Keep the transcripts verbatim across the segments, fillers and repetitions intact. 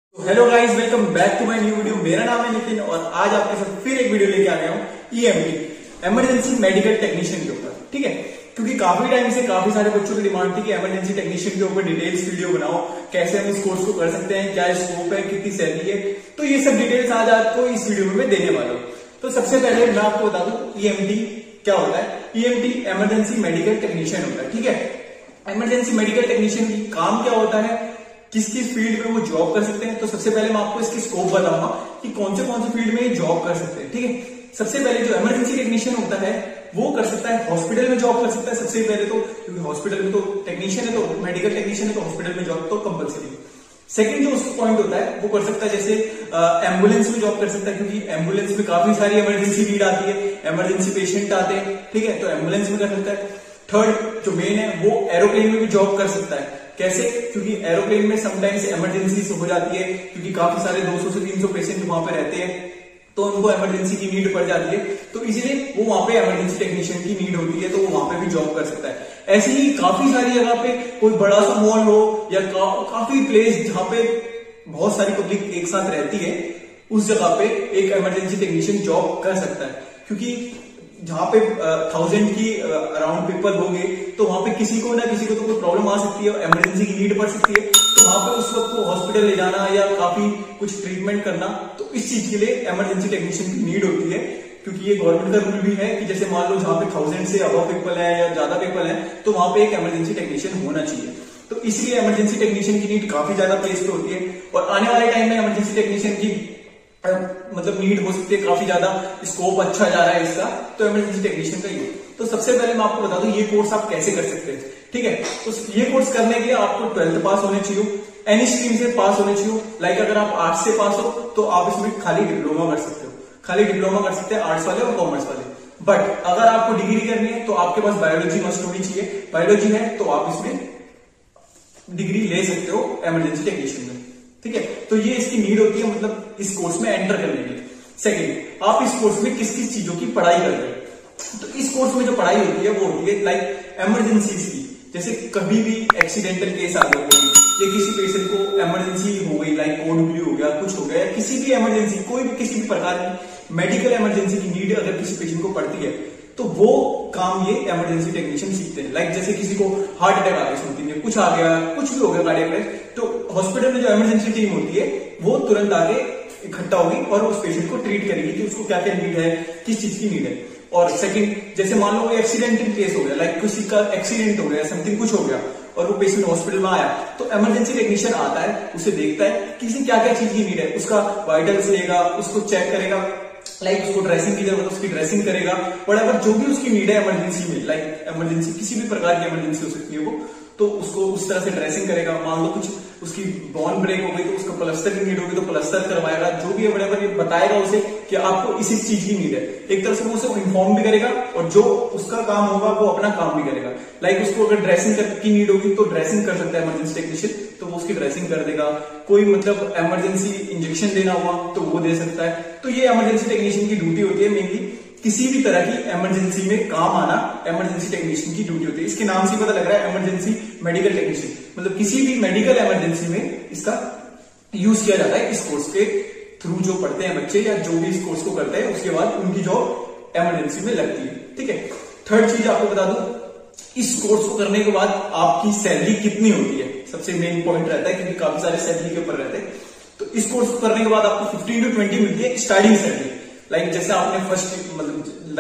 Hello guys, welcome back to my new video. मेरा नाम है नितिन और आज आपके साथ फिर एक वीडियो लेके आ गया हूँ ईएमटी इमरजेंसी मेडिकल टेक्नीशियन के ऊपर। ठीक है, क्योंकि काफी टाइम से काफी सारे बच्चों की डिमांड थी कि इमरजेंसी टेक्नीशियन के ऊपर डिटेल्स वीडियो बनाओ, कैसे हम इस कोर्स को कर सकते हैं, क्या स्कोप है, कितनी सैलरी है। तो ये सब डिटेल्स आज आपको इस वीडियो में मैं देने वाला हूँ। तो सबसे पहले मैं आपको बता दूं ईएमटी क्या होता है। ईएमटी इमरजेंसी मेडिकल टेक्नीशियन होता है। ठीक है, इमरजेंसी मेडिकल टेक्नीशियन की काम क्या होता है, किस किस फील्ड में वो जॉब कर सकते हैं। तो सबसे पहले मैं आपको इसकी स्कोप बताऊंगा कि कौन से कौन से फील्ड में ये जॉब कर सकते हैं। ठीक है, सबसे पहले जो इमरजेंसी टेक्नीशियन होता है वो कर सकता है हॉस्पिटल में जॉब कर सकता है सबसे पहले तो, क्योंकि हॉस्पिटल में तो टेक्नीशियन है, तो मेडिकल टेक्नीशियन है तो हॉस्पिटल में जॉब तो कंपलसरी। सेकंड जो उसका पॉइंट होता है वो कर सकता है जैसे एम्बुलेंस में जॉब कर सकता है, क्योंकि एम्बुलेंस में काफी सारी इमरजेंसी नीड आती है, इमरजेंसी पेशेंट आते हैं। ठीक है, तो एम्बुलेंस में कर सकता है। थर्ड जो मेन है वो एरोप्लेन में भी जॉब कर सकता है। कैसे? क्योंकि एरोप्लेन में समटाइम्स इमरजेंसी हो जाती है, क्योंकि काफी सारे दो सौ से तीन सौ पेशेंट वहां पे रहते हैं, तो उनको इमरजेंसी की नीड पड़ जाती है, तो इसीलिए वो वहां पे इमरजेंसी टेक्नीशियन की नीड होती है, तो वो वहां पे भी जॉब कर सकता है। ऐसे ही काफी सारी जगह पे कोई बड़ा सा मॉल हो या का, काफी प्लेस जहां पे बहुत सारी पब्लिक एक साथ रहती है, उस जगह पे एक इमरजेंसी टेक्नीशियन जॉब कर सकता है। क्योंकि जहां पे थाउजेंड की अराउंड पीपल होंगे, तो वहां पे किसी को ना किसी को तो कोई प्रॉब्लम आ सकती है, इमरजेंसी की नीड पड़ सकती है, तो वहां पे उस वक्त को हॉस्पिटल ले जाना या काफी कुछ ट्रीटमेंट करना, तो इस चीज के लिए इमरजेंसी टेक्नीशियन की नीड होती है। क्योंकि ये गवर्नमेंट का रूल भी है कि जैसे मान लो जहां पे थाउजेंड से अबव पीपल है या ज्यादा पीपल है, तो वहां पे एक इमरजेंसी टेक्नीशियन होना चाहिए। तो इसलिए इमरजेंसी टेक्नीशियन की नीड काफी ज्यादा प्लेस पे होती है, और आने वाले टाइम में इमरजेंसी टेक्नीशियन की मतलब नीड हो सकती है, काफी ज्यादा स्कोप अच्छा जा रहा है इसका, तो इमरजेंसी टेक्नीशियन का ये। तो सबसे पहले मैं आपको बता दूं ये कोर्स आप कैसे कर सकते हैं। ठीक है, तो ये कोर्स करने के लिए आपको ट्वेल्थ पास होने चाहिए, एनी स्ट्रीम से पास होने चाहिए। लाइक अगर आप आर्ट्स से पास हो तो आप इसमें खाली डिप्लोमा कर सकते हो, खाली डिप्लोमा कर सकते हैं आर्ट्स वाले और कॉमर्स वाले। बट अगर आपको डिग्री करनी है तो आपके पास बायोलॉजी मस्ट होनी चाहिए, बायोलॉजी है तो आप इसमें डिग्री ले सकते हो इमरजेंसी टेक्नीशियन में। ठीक है, तो ये इसकी नीड होती है मतलब इस कोर्स में एंटर करने के लिए। सेकंड, आप इस कोर्स में किस किस चीजों की पढ़ाई कर रहे हैं। तो इस कोर्स में जो पढ़ाई होती है वो होती है लाइक इमरजेंसीज की, जैसे कभी भी एक्सीडेंटल केस आ गया कोई, या किसी पेशेंट को इमरजेंसी हो गई, लाइक कोड ब्लू हो गया, कुछ हो गया, किसी भी इमरजेंसी, कोई भी किसी भी प्रकार की मेडिकल इमरजेंसी की नीड अगर किसी पेशेंट को पड़ती है, तो वो काम ये इमरजेंसी टेक्नीशियन सीखते हैं। लाइक जैसे किसी को हार्ट अटैक आ गया, सुनती है कुछ आ गया, कुछ भी हो गया कार्डियक अरेस्ट, तो हॉस्पिटल में जो इमरजेंसी टीम होती है वो तुरंत आके इकट्ठा होगी और उस पेशेंट को ट्रीट करेगी कि उसको क्या क्या नीड है, किस चीज की नीड है। और सेकंड, जैसे मान लो कोई एक्सीडेंटल केस हो गया, लाइक किसी का एक्सीडेंट हो गया, समथिंग कुछ हो गया और वो पेशेंट हॉस्पिटल में आया, तो इमरजेंसी टेक्नीशियन आता है, उसे देखता है कि किसी क्या क्या चीज की नीड है, उसका वाइटल्स लेगा, उसको चेक करेगा, लाइक उसको ड्रेसिंग की जरूरत है उसकी ड्रेसिंग करेगा, व्हाटएवर जो भी उसकी नीड है इमरजेंसी में, लाइक इमरजेंसी किसी भी प्रकार की इमरजेंसी हो सकती है वो, तो उसको उस तरह से ड्रेसिंग करेगा। मान लो कुछ उसकी बोन ब्रेक हो गई तो उसका प्लास्टर की नीड होगी तो प्लास्टर करवाएगा, जो भी है व्हाटएवर, ये बताएगा उसे कि आपको इसी चीज की नीड है। एक तरह से वो उसे इन्फॉर्म भी करेगा और जो उसका काम होगा वो अपना काम भी करेगा। लाइक उसको अगर ड्रेसिंग की नीड होगी तो ड्रेसिंग कर सकता है इमरजेंसी टेक्नीशियन, तो वो उसकी ड्रेसिंग कर देगा। कोई मतलब इमरजेंसी इंजेक्शन देना हुआ तो वो दे सकता है। तो ये इमरजेंसी टेक्नीशियन की ड्यूटी होती है, मेनली किसी भी तरह की इमरजेंसी में काम आना इमरजेंसी टेक्नीशियन की ड्यूटी होती है। इसके नाम से पता लग रहा है इमरजेंसी मेडिकल टेक्नीशियन, मतलब किसी भी मेडिकल इमरजेंसी में इसका यूज किया जाता है। इस कोर्स के थ्रू जो पढ़ते हैं बच्चे या जो भी इस कोर्स को करते हैं, उसके बाद उनकी जॉब इमरजेंसी में लगती है। ठीक है, थर्ड चीज आपको बता दूं, इस कोर्स को करने के बाद आपकी सैलरी कितनी होती है, सबसे मेन पॉइंट रहता है, क्योंकि काफी सारे सैलरी के ऊपर रहते हैं। तो इस कोर्स को करने के बाद आपको फिफ्टीन टू ट्वेंटी मिलती है स्टार्टिंग सैलरी। लाइक जैसे आपने फर्स्ट मतलब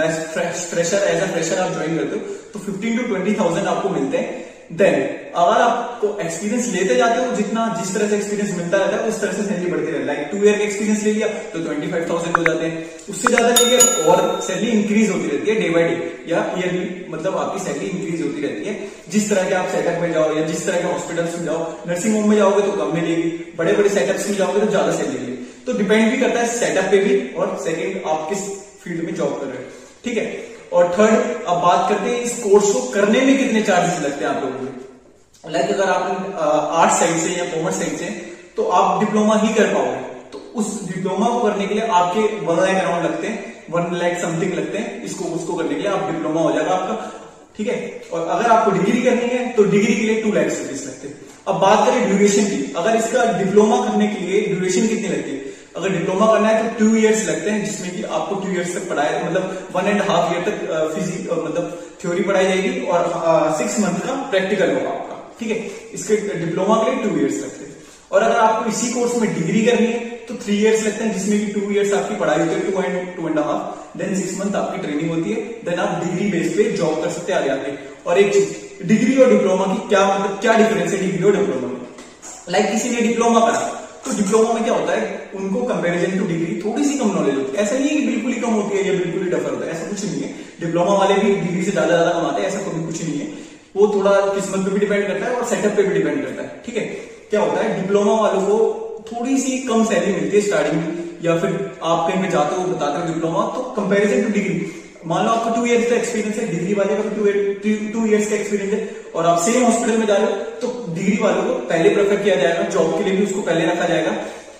फ्रेशर एज अ फ्रेशर आप ज्वाइन करते हो तो फिफ्टीन टू ट्वेंटी थाउजेंड आपको मिलते हैं। देन अगर आपको एक्सपीरियंस लेते जाते हो, जितना जिस तरह से एक्सपीरियंस मिलता रहता है उस तरह से सैलरी बढ़ती रहती है। लाइक टू ईयर का एक्सपीरियंस ले लिया तो ट्वेंटी फाइव थाउजेंड हो जाते हैं, उससे ज्यादा ले लिया और सैलरी इंक्रीज होती रहती है डे बाय डे, या ईयरली मतलब आपकी सैलरी इंक्रीज होती रहती है। जिस तरह के आप सेटअप में जाओ या जिस तरह के हॉस्पिटल्स में जाओ, नर्सिंग होम में जाओगे तो कम मिलेगी, बड़े बड़े सेटअप्स में जाओगे तो ज्यादा सैलरी मिलेगी। तो डिपेंड भी करता है सेटअप पे भी, और सेकंड आप किस फील्ड में जॉब कर रहे हो। ठीक है, और थर्ड अब बात करते हैं इस कोर्स को करने में कितने चार्जेस लगते हैं आप लोगों को। लाइक अगर आप आर्ट साइड से या कॉमर्स साइड से तो आप डिप्लोमा ही कर पाओगे, तो उस डिप्लोमा को करने के लिए आपके वन लाख अराउंड लगते हैं, वन लाख समथिंग लगते हैं इसको उसको करने के लिए, आप डिप्लोमा हो जाएगा आपका। ठीक है, और अगर आपको डिग्री करनी है तो डिग्री के लिए टू लाख रुपीज लगते हैं। अब बात करें ड्यूरेशन की, अगर इसका डिप्लोमा करने के लिए ड्यूरेशन कितनी लगती है? अगर डिप्लोमा करना है तो टू इयर्स लगते हैं, जिसमें कि आपको टू इयर्स तक पढ़ाया, मतलब वन एंड हाफ ईयर तक फिजिक्स मतलब थ्योरी पढ़ाई जाएगी और सिक्स मंथ का प्रैक्टिकल होगा आपका, ठीक है। इसके डिप्लोमा के लिए टू इयर्स लगते हैं। और अगर आपको इसी कोर्स में डिग्री करनी है तो थ्री इयर्स लगते हैं, जिसमें कि टू इयर्स आपकी पढ़ाई होती है, two and two and half, then six month आपकी ट्रेनिंग होती है, देन आप डिग्री बेस पे जॉब कर सकते हैं आगे आगे। और एक चीज, डिग्री और डिप्लोमा की क्या मतलब क्या डिफरेंस है डिग्री और डिप्लोमा में? लाइक किसी ने डिप्लोमा करा तो डिप्लोमा में क्या होता है, उनको कंपैरिजन टू डिग्री थोड़ी सी कम नॉलेज होती है। ऐसा नहीं है कि बिल्कुल ही कम होती है या बिल्कुल ही डफर होता है, ऐसा कुछ नहीं है। डिप्लोमा वाले भी डिग्री से ज्यादा ज्यादा कमाते हैं, ऐसा कभी कुछ नहीं है। वो थोड़ा किस्मत पे भी डिपेंड करता है और सेटअप पे भी डिपेंड करता है, ठीक है। क्या होता है, डिप्लोमा वालों को थोड़ी सी कम सैलरी मिलती है स्टार्टिंग में, या फिर आप कहीं पे जाते हो बताते हो डिप्लोमा, तो कंपैरिजन टू डिग्री, मान लो आपको टू इयर्स का एक्सपीरियंस है, डिग्री वाले का भी टू इयर्स का एक्सपीरियंस है, और आप सेम हॉस्पिटल में जा रहे हो तो डिग्री वालों को पहले प्रेफर किया जाएगा, जॉब के लिए भी उसको पहले रखा जाएगा।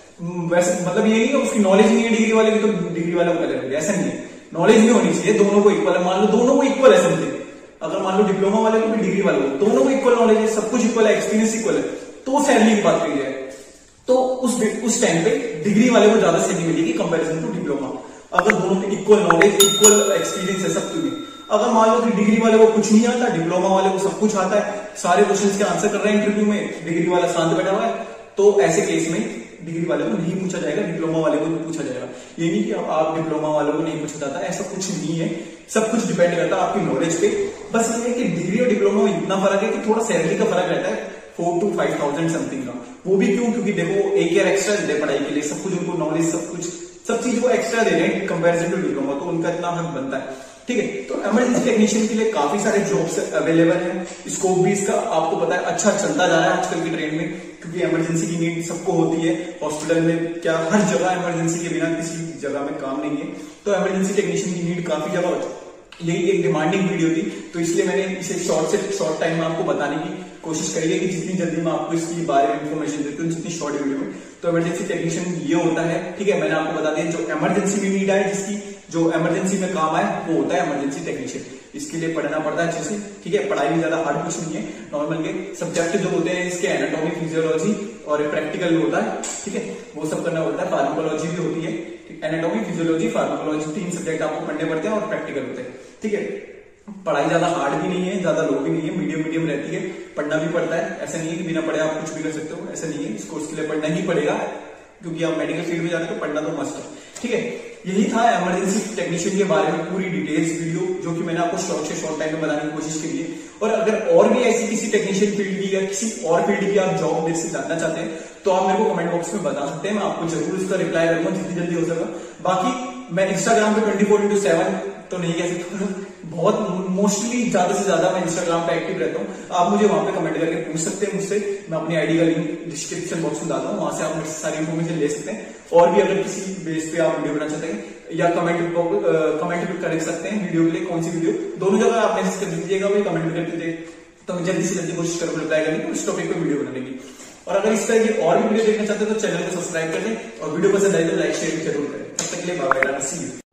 वैसे मतलब ये नहीं है उसकी नॉलेज नहीं है डिग्री वाले की तो डिग्री वाले को पहले रखेगा, ऐसा नहीं है। नॉलेज भी होनी चाहिए, दोनों को इक्वल है। मान लो दोनों को इक्वल है समझे, अगर मान लो डिप्लोमा वाले को भी डिग्री वाले को, दोनों को इक्वल नॉलेज है, सब कुछ इक्वल है, एक्सपीरियंस इक्वल है, तो सैलरी की बात करी जाए तो उस उस टाइम पे डिग्री वाले को ज्यादा सैलरी मिलेगी कंपैरिजन टू डिप्लोमा, अगर दोनों में इक्वल नॉलेज इक्वल एक्सपीरियंस है सब कुछ। अगर मान लो कि डिग्री वाले को कुछ नहीं आता, डिप्लोमा वाले को सब कुछ आता है, सारे क्वेश्चंस के आंसर कर रहे हैं इंटरव्यू में, डिग्री वाला शांत बैठा हुआ है, तो ऐसे केस में डिग्री वाले को नहीं पूछा जाएगा, डिप्लोमा वाले को भी पूछा जाएगा। ये नहीं कि आप डिप्लोमा वालों को नहीं पूछा जाता, ऐसा कुछ नहीं है। सब कुछ डिपेंड करता है आपकी नॉलेज पे। बस ये है कि डिग्री और डिप्लोमा में इतना फर्क है कि थोड़ा सैलरी का फर्क रहता है, four two five thousand something का। वो भी क्यों? क्योंकि देखो एक ईयर एक्स्ट्रा देते हैं पढ़ाई के लिए, सब कुछ उनको नॉलेज सब कुछ सब चीज को एक्स्ट्रा दे रहे हैं कंपेरिजन टू डिप्लोमा, तो उनका इतना हक बनता है, ठीक है। तो इमरजेंसी टेक्नीशियन के लिए काफी सारे जॉब्स अवेलेबल हैं, स्कोप भी इसका आपको पता है अच्छा चलता जा रहा है आजकल की ट्रेंड में, क्योंकि इमरजेंसी की नीड सबको होती है। हॉस्पिटल में क्या हर जगह इमरजेंसी के बिना किसी जगह में काम नहीं है, तो इमरजेंसी टेक्नीशियन की नीड काफी जगह होती है। यही एक डिमांडिंग वीडियो थी, तो इसलिए मैंने इसे शॉर्ट से शॉर्ट टाइम में आपको बताने की कोशिश करी है कि जितनी जल्दी मैं आपको इसके बारे में इन्फॉर्मेशन देती हूँ जितनी शॉर्ट वीडियो में। तो इमरजेंसी टेक्नीशियन ये होता है, ठीक है। मैंने आपको बता दिया जो इमरजेंसी में नीड है, जिसकी जो इमरजेंसी में काम आए, वो होता है इमरजेंसी टेक्नीशियन। इसके लिए पढ़ना पड़ता है अच्छे से, ठीक है। पढ़ाई भी ज्यादा हार्ड कुछ नहीं है, नॉर्मल के सब्जेक्ट जो होते हैं इसके एनाटॉमी, फिजियोलॉजी और प्रैक्टिकल भी होता है, ठीक है। वो सब करना होता है, फार्माकोलॉजी भी होती है, एनाटॉमी, फिजियोलॉजी, फार्माकोलॉजी, तीन सब्जेक्ट आपको पढ़ने पड़ते हैं और प्रैक्टिकल होते हैं, ठीक है। पढ़ाई ज्यादा हार्ड भी नहीं है, ज्यादा लो भी नहीं है, मीडियम मीडियम रहती है। पढ़ना भी पड़ता है, ऐसा नहीं है कि बिना पढ़े आप कुछ भी कर सकते हो, ऐसा नहीं है। इस कोर्स के लिए पढ़ना ही पड़ेगा, क्योंकि आप मेडिकल फील्ड में जा रहे हो तो पढ़ना तो मस्ट है, ठीक है। यही था इमरजेंसी टेक्नीशियन के बारे में पूरी डिटेल्स वीडियो, जो कि मैंने आपको शॉर्ट से शॉर्ट टाइम में बताने की कोशिश की है। और अगर और भी ऐसी किसी टेक्नीशियन फील्ड की या किसी और फील्ड की आप जॉब मेरे से जानना चाहते हैं तो आप मेरे को कमेंट बॉक्स में बता सकते हैं, मैं आपको जरूर इसका रिप्लाई करूंगा जितनी जल्दी हो सका। बाकी मैं इंस्टाग्राम पे ट्वेंटी फोर इंटू सेवन तो नहीं कह सकता, बहुत मोस्टली ज्यादा से ज्यादा मैं इंस्टाग्राम पे एक्टिव रहता हूँ। आप मुझे वहां पे कमेंट करके पूछ सकते हैं मुझसे, मैं अपनी आईडी का लिंक डिस्क्रिप्शन बॉक्स में डालता हूँ, वहां से आप मुझसे सारी इन्फॉर्मेशन ले सकते हैं। और भी अगर किसी बेस पे आप वीडियो बनाना चाहते हैं या कमेंट कमेंट भी कर सकते हैं वीडियो के लिए, कौन सी वीडियो, दोनों जगह आप मैसेज कर दीजिएगा, मैं कमेंट भी कर दीजिए, तो मैं जल्दी से जल्दी कोशिश करूँ रिप्लाई करने की, उस टॉपिक पे वीडियो बनाने की। और अगर इस तरह की और भी वीडियो देखना चाहते हैं तो चैनल को सब्सक्राइब कर दें, और वीडियो पसंद आए तो लाइक शेयर भी जरूर करें। तब तक के लिए बाय बाय, सी यू।